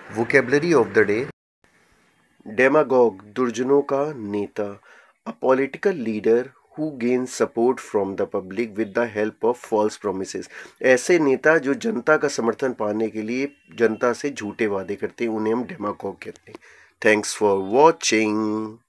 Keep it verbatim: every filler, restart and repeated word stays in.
Vocabulary of the day: demagogue, दुर्जनों का नेता, a political leader who gains support from the public with the help of false promises. ऐसे नेता जो जनता का समर्थन पाने के लिए जनता से झूठे वादे करते हैं उन्हें हम डेमागोग कहते हैं. Thanks for watching.